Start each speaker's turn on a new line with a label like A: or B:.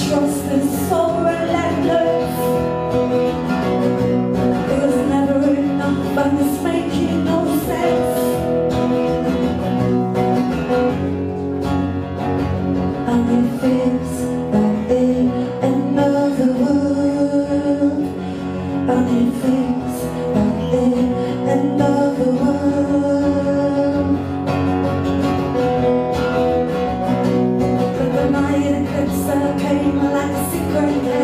A: trust is so relentless. It was never enough and it's making no sense. And it feels like the end of the world. And it feels like the end of the world. But the night eclipse came like a secret.